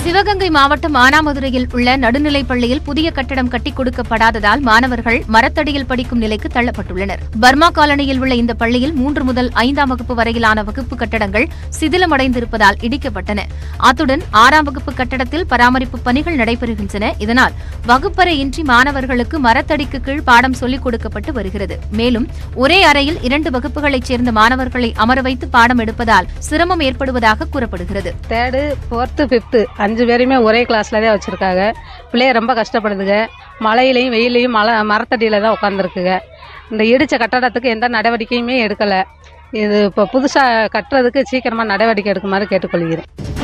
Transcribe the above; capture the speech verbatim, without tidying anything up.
சிவகங்கை மாவட்டம் மானாமதுரையில் உள்ள நடுநிலைப் பள்ளியில் புதிய கட்டடம் கட்டிக் கொடுக்கப்படாததால் மாணவர்கள் மரத்தடியில் படிக்கும் நிலைக்கு தள்ளப்பட்டுள்ளனர். பர்மா காலனியில் உள்ள இந்த பள்ளியில் மூன்று முதல் ஐந்தாம் வகுப்பு வரையிலான வகுப்பு கட்டடங்கள் சிதிலமடைந்திருப்பதால் இடிக்கப்பட்டன. அத்துடன் ஆறாம் வகுப்பு கட்டடத்தில் பராமரிப்பு பணிகள் நடைபெறுகின்றன. இதனால் வகுப்பறையின்றி மாணவர்களுக்கு மரத்தடிக்கு கீழ் பாடம் சொல்லிக் கொடுக்கப்பட்டு வருகிறது. மேலும் ஒரே அறையில் இரண்டு வகுப்புகளைச் சேர்ந்த மாணவர்களை அமர வைத்து பாடம் எடுப்பதால் சிரமம் ஏற்படுவதாக கூறப்படுகிறது. தேர்டு ஃபோர்த்து ஃபிஃப்த்து அஞ்சு பேரையுமே ஒரே கிளாஸ்ல தான் வச்சிருக்காங்க. பிள்ளைய ரொம்ப கஷ்டப்படுதுங்க. மழையிலையும் வெயிலையும் மலை மரத்தடியில தான் உட்காந்துருக்குங்க. இந்த இடிச்ச கட்டடத்துக்கு எந்த நடவடிக்கையுமே எடுக்கலை. இது இப்போ புதுசாக கட்டுறதுக்கு சீக்கிரமாக நடவடிக்கை எடுக்குமாறு கேட்டுக்கொள்கிறேன்.